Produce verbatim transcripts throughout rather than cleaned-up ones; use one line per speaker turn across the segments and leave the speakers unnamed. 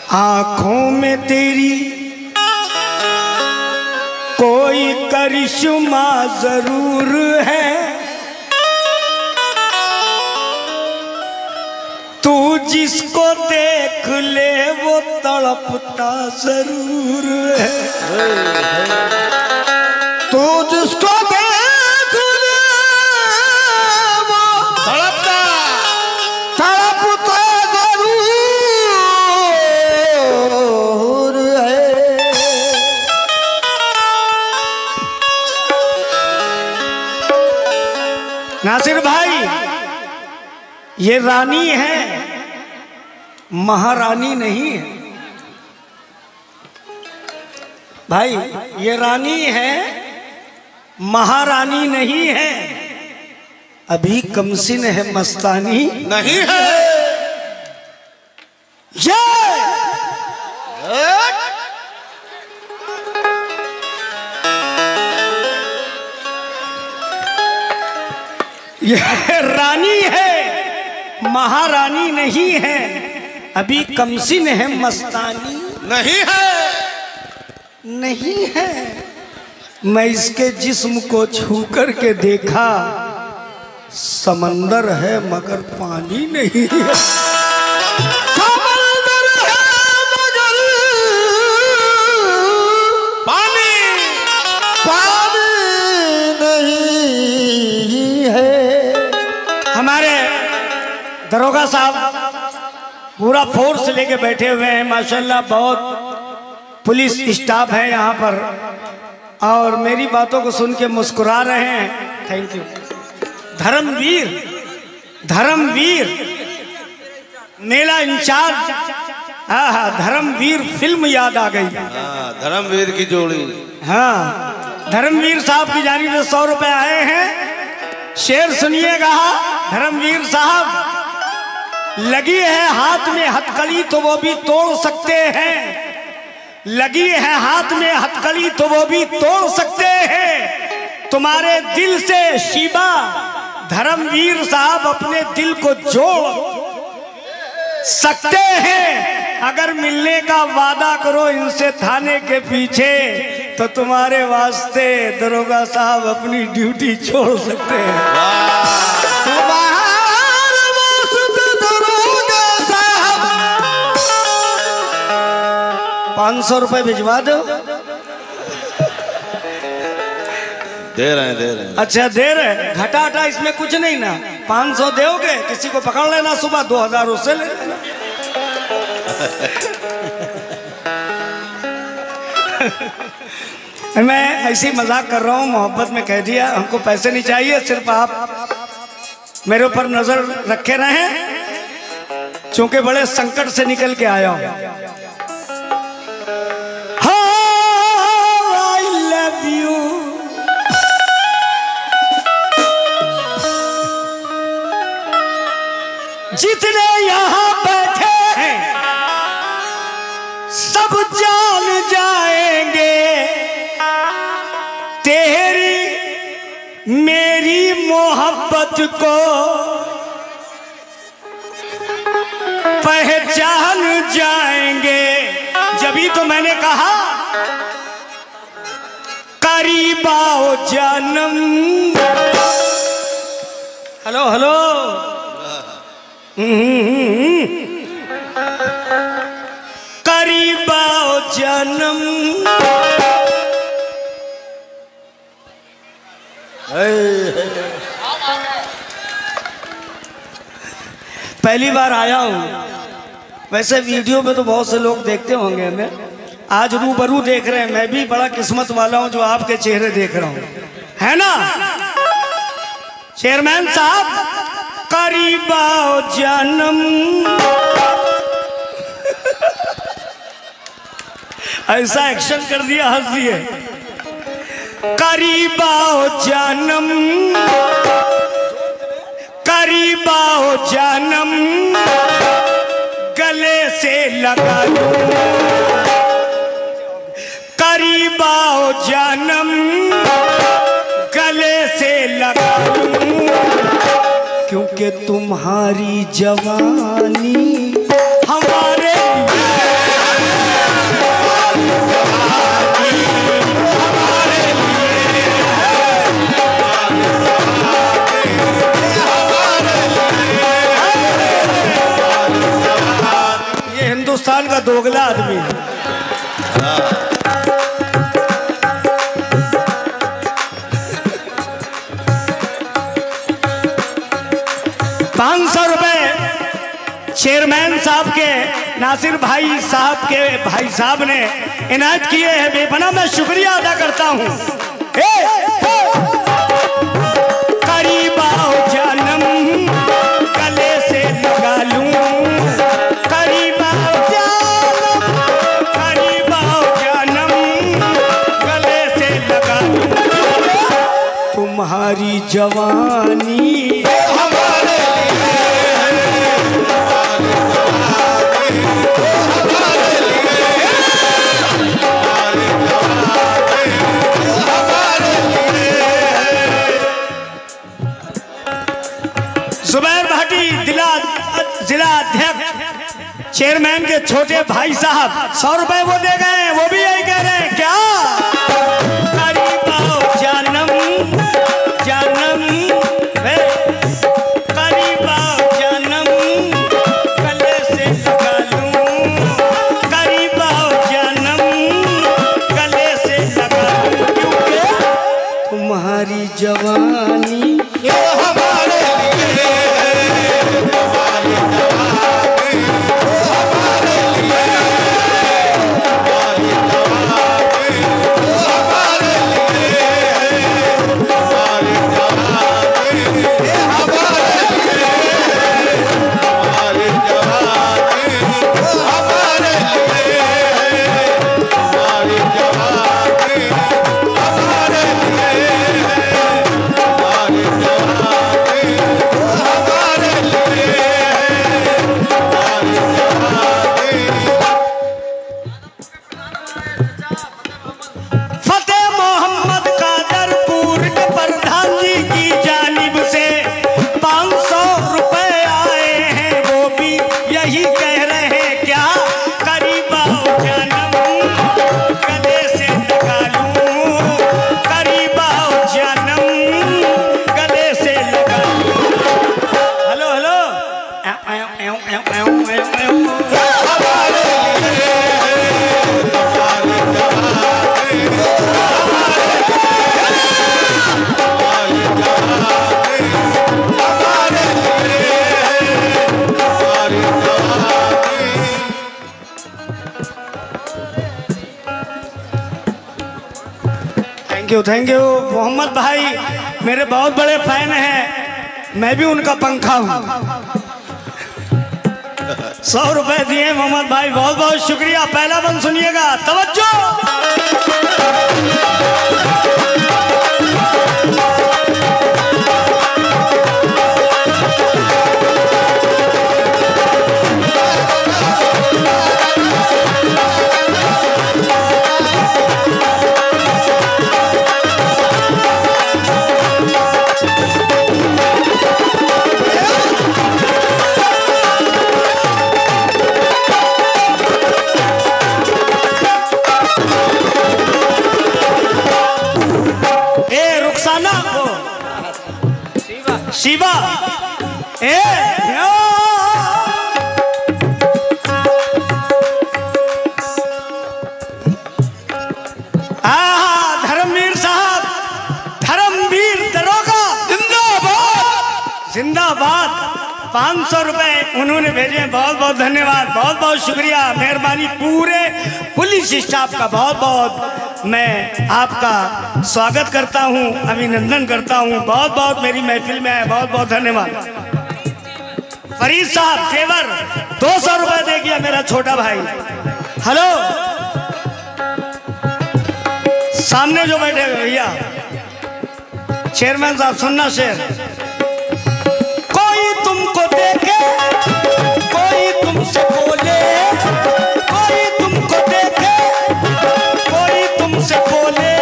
आंखों में तेरी कोई करिश्मा जरूर है, तू जिसको देख ले वो तड़पता जरूर है। तू जिसको देख ले वो तड़पता तड़पता जरूर है। नासिर भाई, ये रानी है, महारानी नहीं है भाई। ये रानी है, महारानी नहीं है। अभी कमसिन है, मस्तानी
नहीं है।
ये ये रानी है, महारानी नहीं है। अभी कमसिन है, मस्तानी
नहीं है।
नहीं है। मैं इसके जिस्म को छू कर के देखा, समंदर है मगर पानी नहीं है। समंदर है मगर
पानी
पानी नहीं है। हमारे दरोगा साहब पूरा फोर्स लेके बैठे हुए हैं माशाल्लाह। बहुत पुलिस स्टाफ है यहाँ पर और मेरी बातों को सुन के मुस्कुरा रहे हैं। Thank you. धर्मवीर, धर्मवीर मेला इंचार्ज, हाँ हाँ, धर्मवीर फिल्म याद आ गई।
हाँ, धर्मवीर की जोड़ी।
हाँ, धर्मवीर साहब की जानिब से सौ रुपए आए हैं। शेर सुनिएगा धर्मवीर साहब। लगी है हाथ में हथकड़ी तो वो भी तोड़ सकते हैं, लगी है हाथ में हथकड़ी तो वो भी तोड़ सकते हैं। तुम्हारे दिल से शिबा धर्मवीर साहब अपने दिल को जोड़ सकते हैं। अगर मिलने का वादा करो इनसे थाने के पीछे तो तुम्हारे वास्ते दरोगा साहब अपनी ड्यूटी छोड़ सकते हैं। पाँच सौ रुपए भिजवा दो।
दे रहे हैं दे रहे हैं।
अच्छा दे रहे, घटा घटा इसमें कुछ नहीं ना। पाँच सौ दोगे, किसी को पकड़ लेना सुबह, दो हजार उससे ले लेना। मैं ऐसी मजाक कर रहा हूँ, मोहब्बत में कह दिया। हमको पैसे नहीं चाहिए, सिर्फ आप मेरे ऊपर नजर रखे रहें, चूंकि बड़े संकट से निकल के आया हूँ। जितने यहाँ बैठे हैं सब जान जाएंगे तेरी मेरी मोहब्बत को, पहचान जाएंगे। जभी तो मैंने कहा करीब आओ जन्म। हेलो हेलो, करीब आओ जन्म। पहली बार आया हूँ, वैसे वीडियो में तो बहुत से लोग देखते होंगे हमें, आज रूबरू देख रहे हैं। मैं भी बड़ा किस्मत वाला हूँ जो आपके चेहरे देख रहा हूँ, है ना चेयरमैन साहब। करीब आओ जन्म, ऐसा एक्शन कर दिया, हंस दिए। करीब आओ जन्म, करीब आओ जन्म, गले से लगा लूं। करीब आओ जन्म, गले से लगा लूं। क्योंकि तुम्हारी जवानी हमारे हिंदुस्तान का दोगला आदमी है। पाँच सौ रुपए चेयरमैन साहब के नासिर भाई साहब के भाई साहब ने इनायत किए हैं। बेपनाह मैं शुक्रिया अदा करता हूँ। करीब आओ जानम गले से लगा लूं, करीब आओ जानम, करीब आओ जानम गले से लगा लूं। तुम्हारी जवानी जुबैर भाटी जिला जिला अध्यक्ष चेयरमैन के छोटे भाई साहब सौ रुपए वो दे गए हैं। वो भी यही कह रहे हैं क्या करीब आओ जानम जानम करीब आओ जानम गले से लगा लूं, करीब आओ जानम गले से लगा लूं, क्योंकि तुम्हारी जवानी thank you thank you Mohammad भाई मेरे बहुत बड़े फैन हैं। मैं भी उनका पंखा हूँ। सौ रुपए दिए मोहम्मद भाई, बहुत बहुत शुक्रिया। पहला बंद सुनिएगा, तवज्जो। शिवा ए धर्मवीर साहब, धर्मवीर दरोगा जिंदाबाद जिंदाबाद। पाँच सौ रुपए उन्होंने भेजे, बहुत बहुत धन्यवाद, बहुत बहुत शुक्रिया, मेहरबानी। पूरे पुलिस स्टाफ का बहुत बहुत मैं आपका स्वागत करता हूं, अभिनंदन करता हूं। बहुत बहुत मेरी महफिल में है, बहुत बहुत धन्यवाद। फरीद साहब जेवर दो सौ रुपए दे गया मेरा छोटा भाई। हेलो सामने जो बैठे भैया चेयरमैन साहब, सुनना शेर। कोई तुमको देखे, कोई तुमसे बोले, कोई तुमको देखे, कोई तुमसे बोले,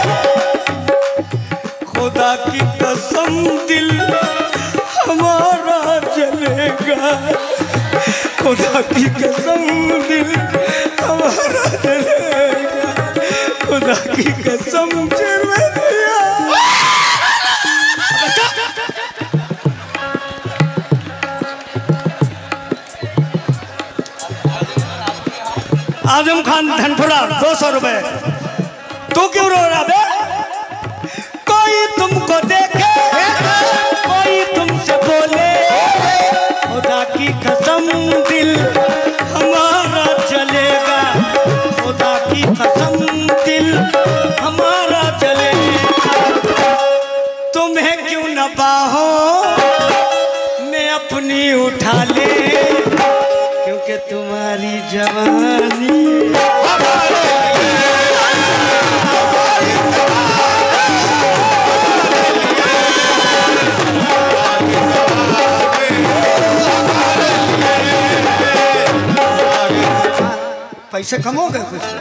खुदा की कसम दिल हमारा जलेगा, खुदा की कसम दिल हमारा जलेगा, खुदा की कसम चेयरमैन भैया। आजम खान धनपुरा दो सौ रुपए। तू क्यों रो रहा बे? कोई तुमको देखे, कोई तुमसे बोले, खुदा की कसम दिल हमारा चलेगा, खुदा की कसम दिल हमारा चलेगा। तुम्हें क्यों न बाहों में अपनी उठा ले, क्योंकि तुम्हारी जवानी पैसे कम हो गए कुछ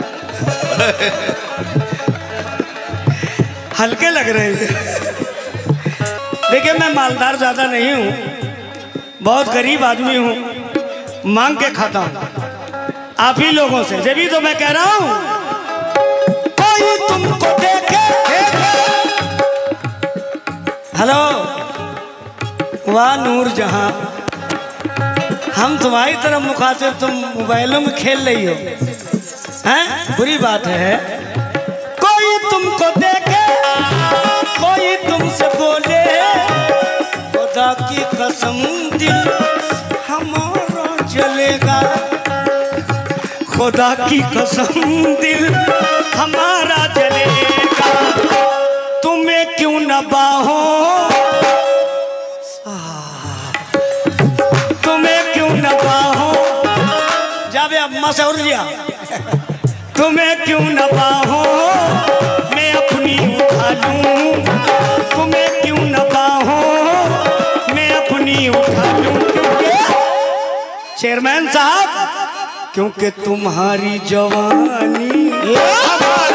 हल्के लग रहे हैं। देखिए मैं मालदार ज्यादा नहीं हूं, बहुत गरीब आदमी हूं, मांग के खाता हूं आप ही लोगों से। जब भी तो मैं कह रहा हूं कोई तुमको देखे। हेलो वाह नूर जहां, हम तुम्हारी तरफ मुखातिब, तुम मोबाइलों में खेल रही हो हैं? बुरी बात है। कोई तुमको देखे, कोई तुमसे बोले, खुदा की कसम दिल हमारा जलेगा, खुदा की कसम दिल हमारा जलेगा। तुम्हें क्यों न बाहों, तुम्हें क्यों न बाहों, जावे अम्मा से और लिया। तुम्हें क्यों न बाहों मैं अपनी उठा लूं, तुम्हें क्यों न बाहों मैं अपनी उठा लूं। चेयरमैन साहब, क्योंकि तुम्हारी जवानी